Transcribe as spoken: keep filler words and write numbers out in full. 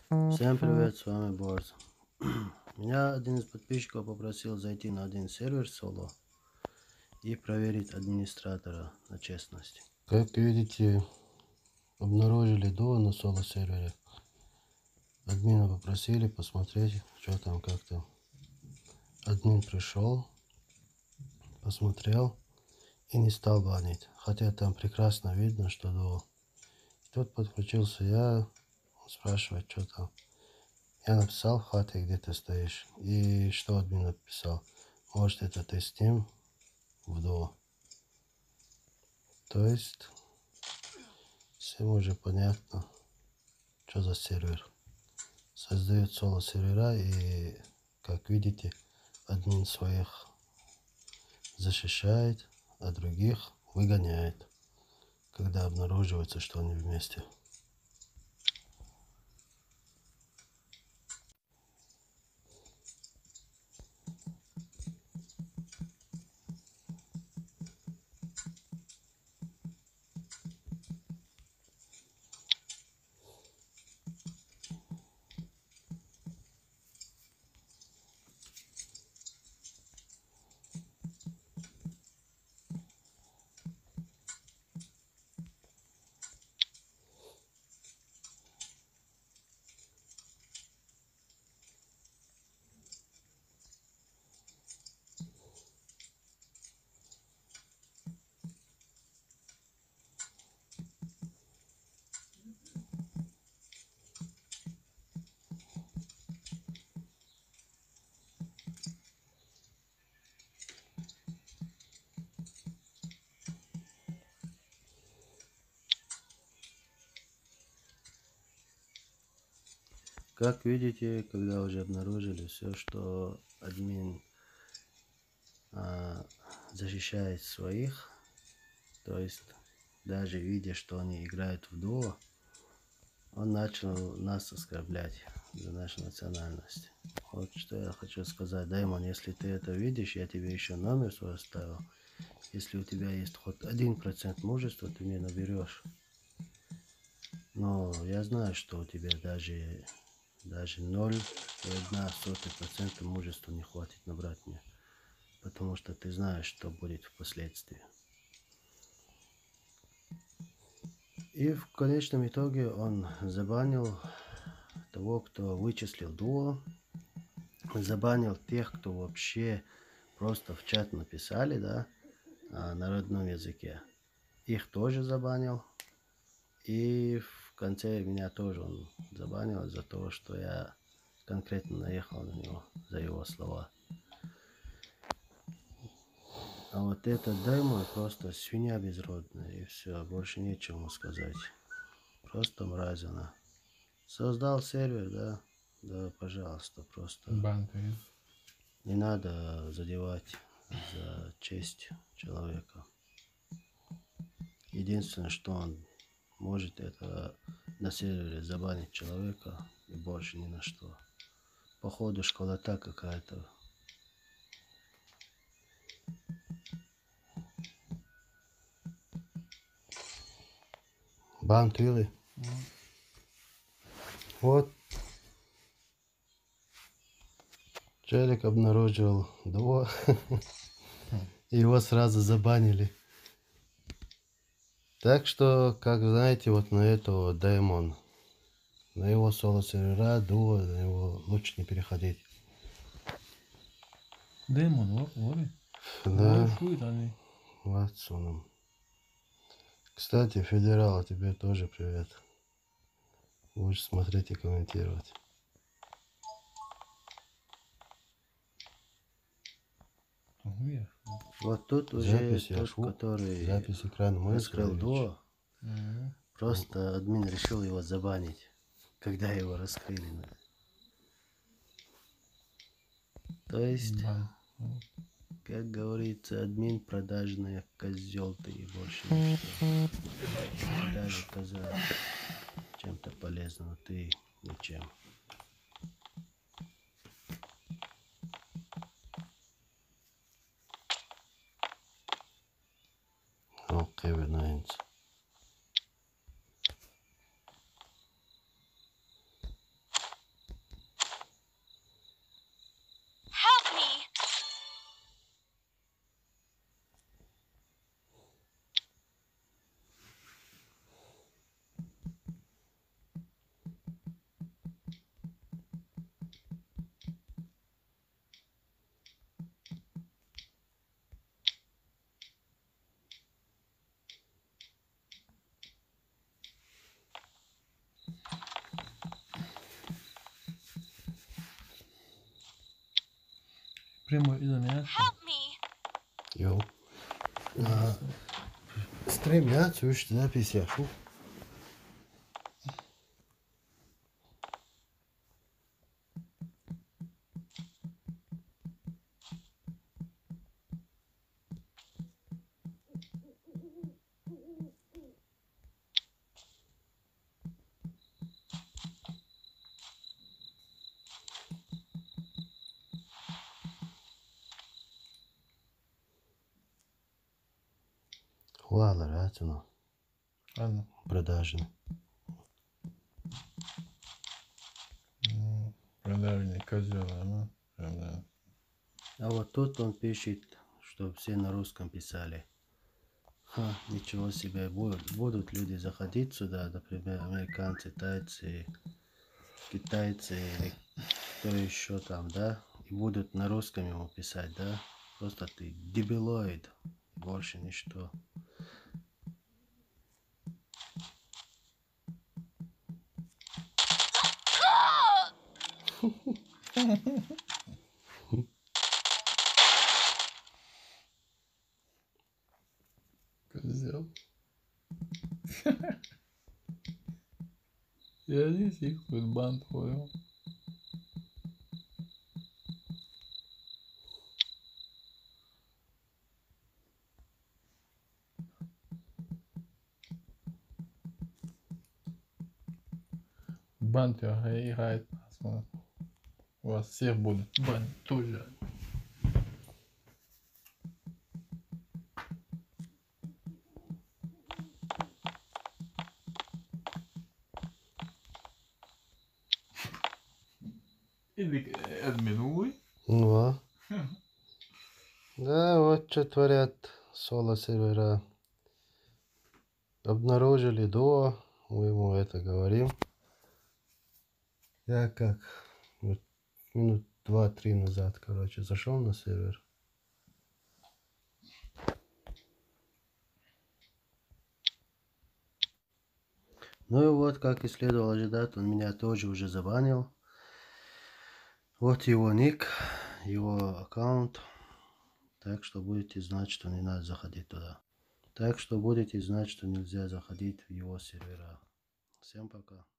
Всем привет, с вами Борз. Меня один из подписчиков попросил зайти на один сервер соло и проверить администратора на честность. Как видите, обнаружили дуо на соло сервере. Админа попросили посмотреть, что там, как там. Админ пришел, посмотрел и не стал банить. Хотя там прекрасно видно, что дуо. И тут подключился я, он спрашивает, что там. Я написал в хате, где ты стоишь. И что админ написал? Может, это ты с ним в дуо. То есть, всем уже понятно, что за сервер. Создает соло сервера, и, как видите, админ своих защищает, а других выгоняет, когда обнаруживается, что они вместе. Как видите, когда уже обнаружили все, что админ а, защищает своих, то есть даже видя, что они играют в дуо, он начал нас оскорблять за нашу национальность. Вот что я хочу сказать. Даймон, если ты это видишь, я тебе еще номер свой оставил. Если у тебя есть хоть один процент мужества, ты мне наберешь. Но я знаю, что у тебя даже, даже ноль и одна сотая процента мужества не хватит набрать мне. Потому что ты знаешь, что будет впоследствии. И в конечном итоге он забанил того, кто вычислил дуо. Забанил тех, кто вообще просто в чат написали, да, на родном языке. Их тоже забанил. И в конце меня тоже он забанил за то, что я конкретно наехал на него за его слова. А вот этот Даймон просто свинья безродная, и все, больше нечего сказать. Просто мразь она. Создал сервер, да? Да, пожалуйста, просто Банкой. не надо задевать за честь человека. Единственное, что он может, это на сервере забанить человека и больше ни на что. Походу школота какая-то. Бан Твилли. Вот. Челик обнаружил дуо. Его сразу забанили. Так что, как знаете, вот на этого Даймон, на его соло сервера, дуо, на него лучше не переходить. Демон, вот, вот. Да, Шует они. Ватсоном. Кстати, Федерал, тебе тоже привет. Будешь смотреть и комментировать. Вот тут уже Запись тот, Яшу, который запись экрана мы раскрыл дуо, Угу. просто админ решил его забанить, когда его раскрыли. То есть, Бан. как говорится, админ продажная козел, ты и больше ничего. Даже коза чем-то полезного, ты ничем. Okay, very nice. Primo izolēts. Help me! Jo. Uh, stream jāatsevišķi zapīs jāšu. Ладно, рацину. Ладно. Продажный. Ну, продажный козел, ну. Правда. А вот тут он пишет, что все на русском писали. Ха, ничего себе, будут, будут люди заходить сюда, например, американцы, тайцы, китайцы или кто еще там, да, и будут на русском ему писать, да? Просто ты дебилоид, больше ничто. Козел. Я здесь их тут банд понял. Банд играет нас. У вас всех будет банд тоже. Или админуй. Ну, а? Да, вот что творят соло сервера. Обнаружили до, мы ему это говорим. Я как вот минут два-три назад, короче, зашел на сервер. Ну и вот, как и следовало ожидать, он меня тоже уже забанил. Вот его ник, его аккаунт. Так что будете знать, что не надо заходить туда. Так что будете знать, что нельзя заходить в его сервера. Всем пока.